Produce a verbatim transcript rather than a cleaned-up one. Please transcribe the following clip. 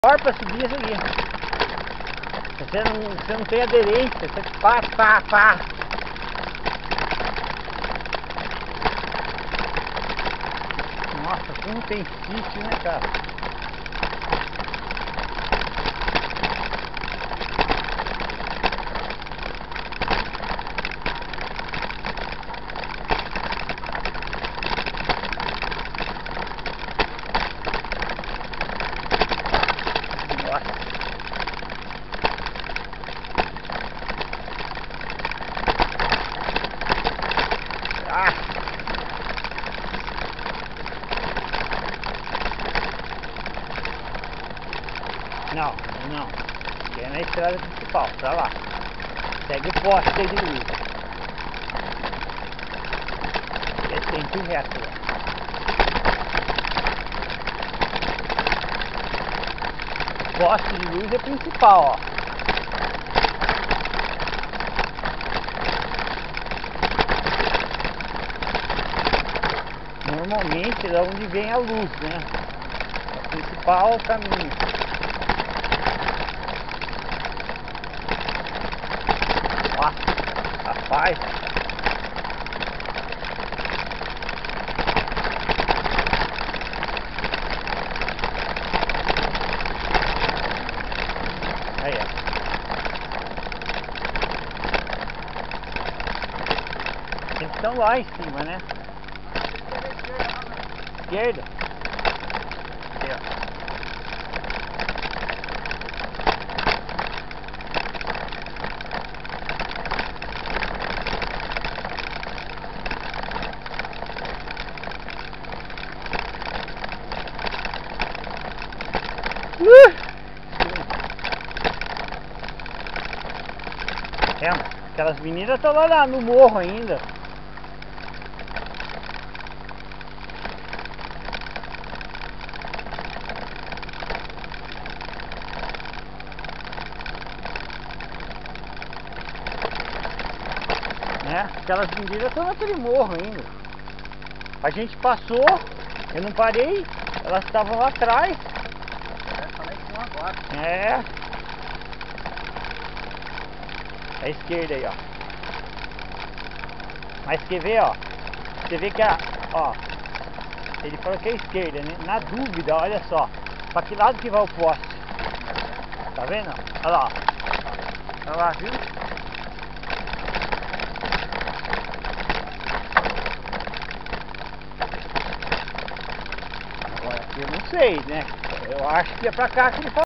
Para subir isso aqui. Você não, você não tem aderência, você pá, pá, pá. Nossa, como tem sítio, né, cara? Ah. Não, não. Aqui é na estrada principal, pra lá. Segue o poste aí de luz. Esse tem que reto lá. O poste de luz é principal, ó. Normalmente é onde vem a luz, né? O principal caminho. Ó, rapaz. Aí, ó. Eles estão lá em cima, né? Esquerda. Aqui, ó. Uh! É, mas aquelas meninas estão lá, lá no morro ainda. Né? Aquelas meninas estão naquele morro ainda. A gente passou, eu não parei, elas estavam lá atrás. É, falei que não agora. É. É a esquerda aí, ó. Mas quer ver, ó. Você vê que a. Ó. Ele falou que é a esquerda, né? Na dúvida, olha só. Pra que lado que vai o poste? Tá vendo? Olha lá. Olha lá, viu? Agora, eu não sei, né? Eu acho que é pra cá que ele falou.